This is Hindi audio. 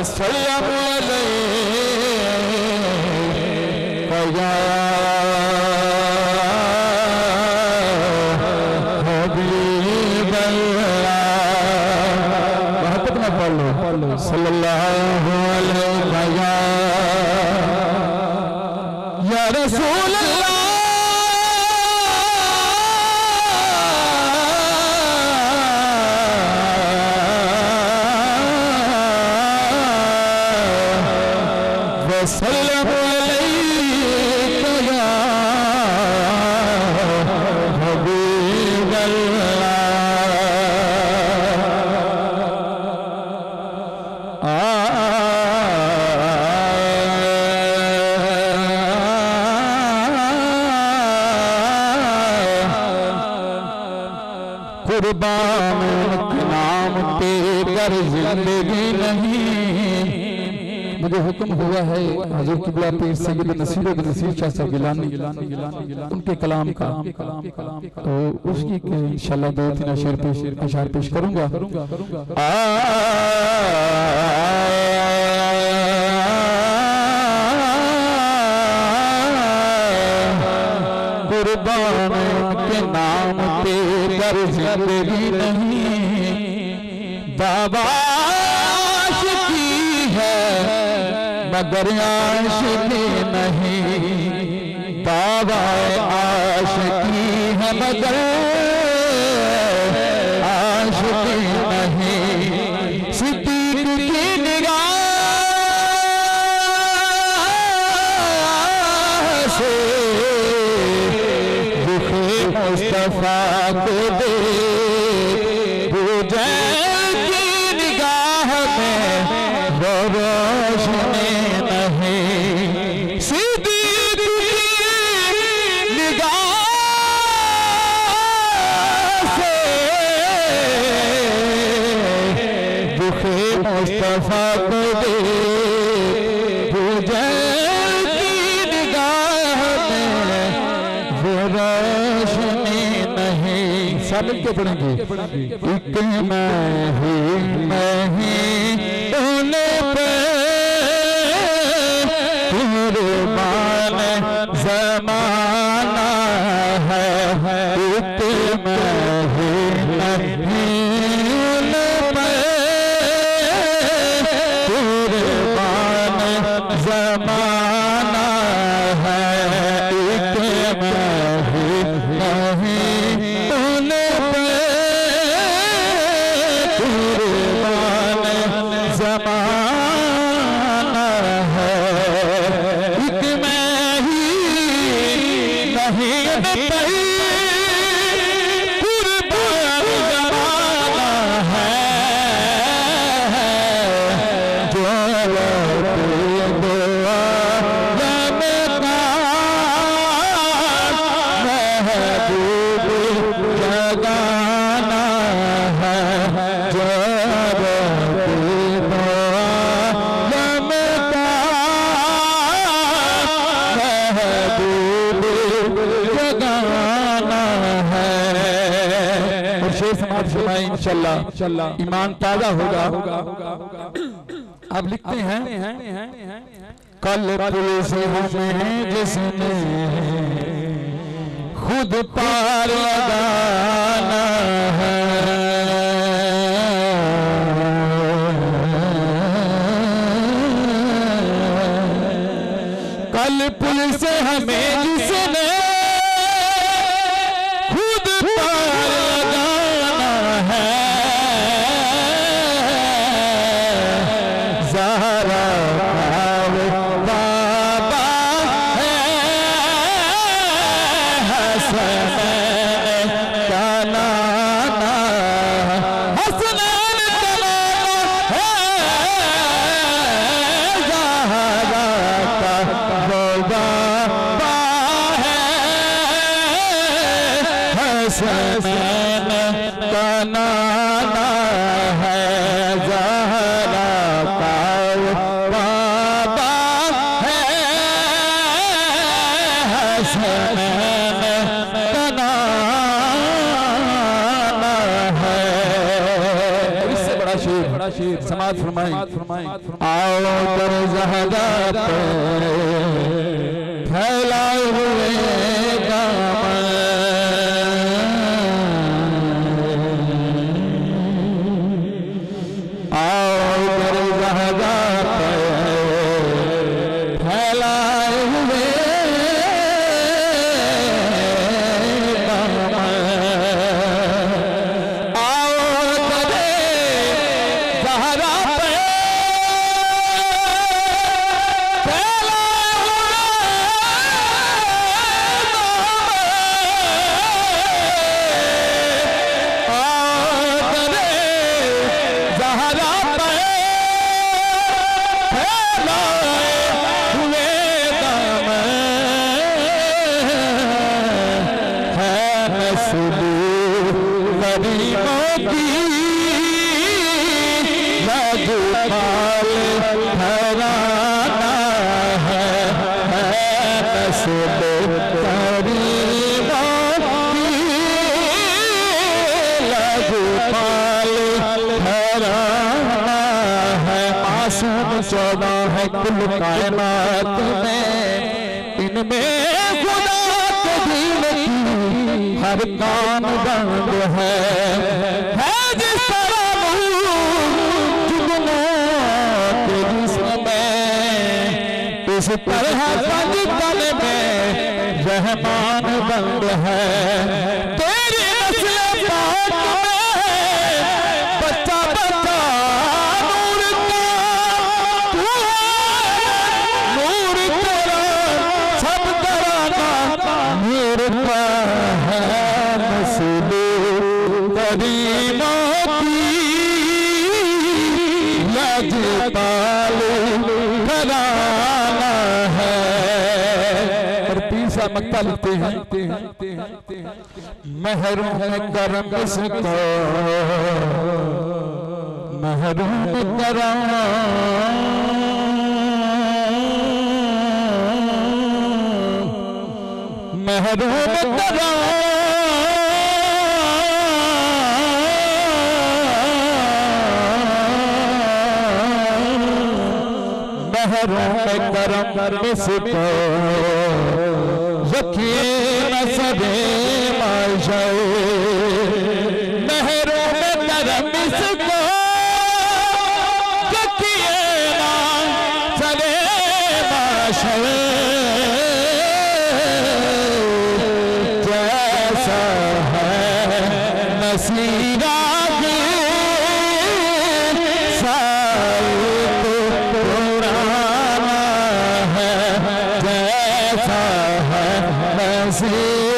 वसल्लम अलैका या हबीबल्लाह। मोहब्बत में पढ़ लो सल्लल्लाहु अलैका या रसूल अल्लाह। वसल्लम अलैका या हबीबल्लाह। कुर्बान के नाम पे कर जिंदगी नहीं। मुझे हुक्म हुआ है हज़रत क़िबला पीर सैयद नसीर नसीर शाह साहब गिलानी उनके कलाम का, तो उसकी इंशाअल्लाह 2-3 अशार पेश करूंगा। कुर्बान के नाम पे कर जिंदगी नहीं, दावा आशिकी है मगर आशिकी नहीं, दावा आशिकी है मगर आशिकी नहीं। सिद्दीक की निगाह से मुस्तफा को दे की निगाह में वो रोशनी नहीं। सिद्दीक की निगाह से दुखे मुस्तफा को दे की निगाह में वो रोशनी नहीं। सब के पढ़ेंगे एक मैं ही तूने पे कुर्बान ज़माना है, एक मैं ही तूने पे कुर्बान ज़माना है, एक मैं ही तूने पे कुर्बान ज़माना है, एक मैं ही नहीं कुर्बान ज़माना है। जो दुआ महबूब जगाना है, जब महबूब जगाना है। और शेर समाज फरमाए इंशाअल्लाह ईमान ताजा होगा। अब लिखते हैं कल पुलिस हमें जिसने खुद पार लगाना है, कल पुलिस हमें जिसने खुद पार लगाना है, ज़हरा बाबा है, हसनैन का नाना, हसनैन का नाना है, ज़हरा का बाबा है, हसनैन का नाना है, ज़हरा का बाबा है, हसनैन का नाना है। इससे बड़ा शेर समाज फरमाएं। आओ कर ज़हरा पे फैलाए हुए दामन, आओ कर ज़हरा पे फैलाए हुए चौदह है कुल कायनात में, इनमें खुदा के दिल की हर कान बंद है जिस तरह जुगनू के जिस्म में, इस तरह पंजतन में रहमान बंद है। तेरी नस्ल पाक में बच्चा बच्चा मक्ता लिखते हैं। महरूम करम इसको महरूम करम, महरूम करम, महरूम करम इसको रखिए न सबे माशाए, महरूम करम इसको रखिए न सबे माशाए, जैसा है नसीरा से